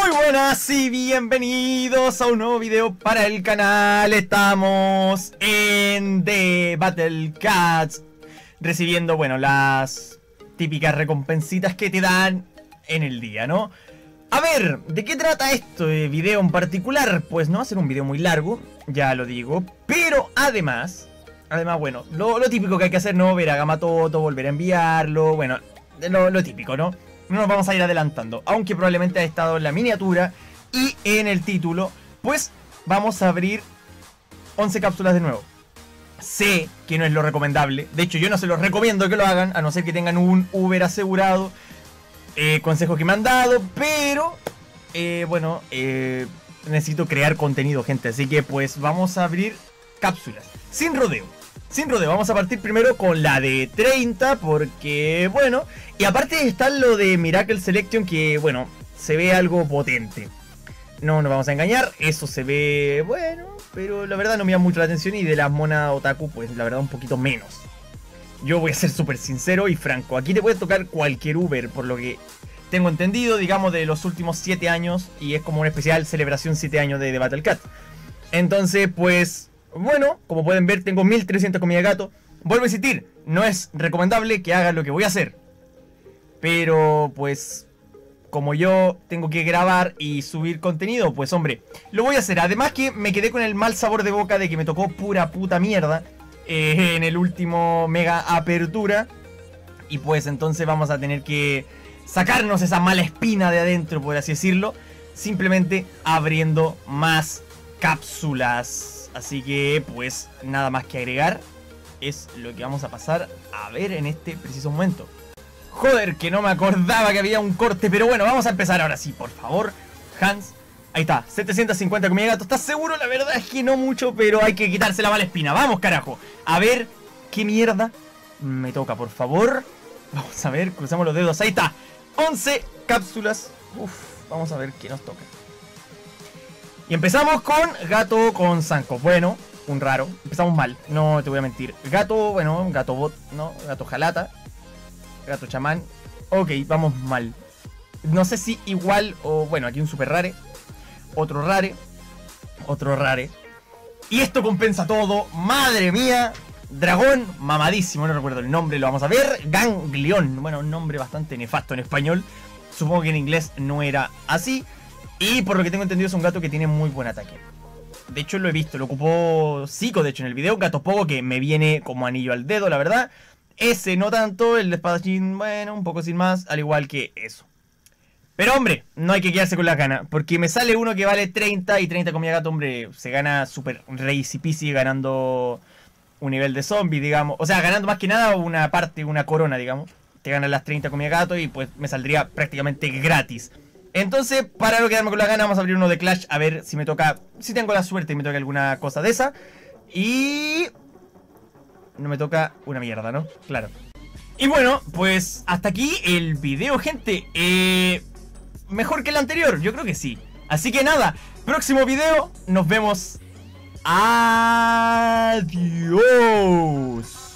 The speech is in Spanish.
Muy buenas y bienvenidos a un nuevo video para el canal. Estamos en The Battle Cats, recibiendo, bueno, las típicas recompensitas que te dan en el día, ¿no? A ver, ¿de qué trata este video en particular? Pues no va a ser un video muy largo, ya lo digo, pero además, bueno, lo típico que hay que hacer, ¿no? Ver a Gamatoto, volver a enviarlo, bueno, lo típico, ¿no? No nos vamos a ir adelantando, aunque probablemente ha estado en la miniatura y en el título. Pues vamos a abrir 11 cápsulas de nuevo. Sé que no es lo recomendable, de hecho yo no se los recomiendo que lo hagan, a no ser que tengan un Uber asegurado. Consejos que me han dado, pero bueno, necesito crear contenido, gente, así que pues vamos a abrir cápsulas, sin rodeo, vamos a partir primero con la de 30, porque bueno, y aparte está lo de Miracle Selection, que bueno, se ve algo potente. No nos vamos a engañar, eso se ve bueno, pero la verdad no me llama mucho la atención, y de las monas otaku, pues la verdad un poquito menos. Yo voy a ser súper sincero y franco, aquí te puede tocar cualquier Uber, por lo que tengo entendido, digamos, de los últimos 7 años, y es como una especial celebración 7 años de The Battle Cat. Entonces, pues, bueno, como pueden ver, tengo 1300 comida de gato. Vuelvo a insistir, no es recomendable que hagan lo que voy a hacer, pero, pues, como yo tengo que grabar y subir contenido, pues, hombre, lo voy a hacer. Además que me quedé con el mal sabor de boca de que me tocó pura puta mierda en el último mega apertura, y pues entonces vamos a tener que sacarnos esa mala espina de adentro, por así decirlo, simplemente abriendo más cápsulas. Así que pues nada más que agregar, es lo que vamos a pasar a ver en este preciso momento. Joder, que no me acordaba que había un corte, pero bueno, vamos a empezar ahora sí, por favor, Hans. Ahí está, 750 comida de gato. ¿Estás seguro? La verdad es que no mucho, pero hay que quitarse la mala espina. Vamos, carajo. A ver qué mierda me toca, por favor. Vamos a ver, cruzamos los dedos. Ahí está, 11 cápsulas. Uf, vamos a ver qué nos toca. Y empezamos con gato con Sanko. Bueno, un raro. Empezamos mal, no te voy a mentir. Gato, bueno, gato bot, no, gato jalata, gato chamán. Ok, vamos mal. No sé si igual o, bueno, aquí un super rare, otro rare, otro rare. Y esto compensa todo. Madre mía. Dragón mamadísimo, no recuerdo el nombre, lo vamos a ver. Ganglión, bueno, un nombre bastante nefasto en español. Supongo que en inglés no era así. Y por lo que tengo entendido es un gato que tiene muy buen ataque. De hecho lo he visto, lo ocupó Zico, de hecho, en el video. Gato Pogo, que me viene como anillo al dedo, la verdad. Ese no tanto, el de espadachín, bueno, un poco sin más, al igual que eso. Pero hombre, no hay que quedarse con las ganas, porque me sale uno que vale 30 y 30 comida gato, hombre, se gana super easy peasy ganando un nivel de zombie, digamos. O sea, ganando más que nada una parte, una corona, digamos. Te ganan las 30 comida gato y pues me saldría prácticamente gratis. Entonces, para no quedarme con las ganas, vamos a abrir uno de Clash, a ver si me toca, si tengo la suerte y me toca alguna cosa de esa. Y no me toca una mierda, ¿no? Claro. Y bueno, pues hasta aquí el video, gente. Mejor que el anterior, yo creo que sí. Así que nada, próximo video, nos vemos. Adiós.